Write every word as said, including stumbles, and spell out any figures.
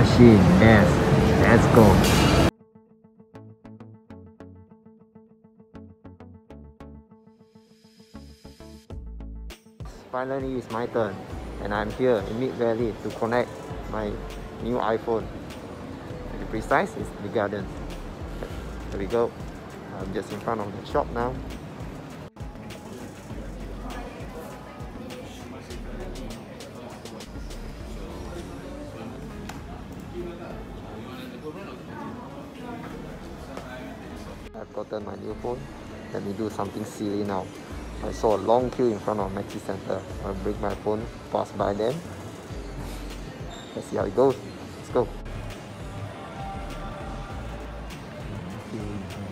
machine. Yes, let's go. Finally, it's my turn, and I'm here in Mid Valley to connect my new iPhone. To be precise, it's the garden. There we go. I'm just in front of the shop now. I've gotten my new phone. Let me do something silly now. I saw a long queue in front of Maxi Center. I'll bring my phone, pass by them. Let's see how it goes. Let's go.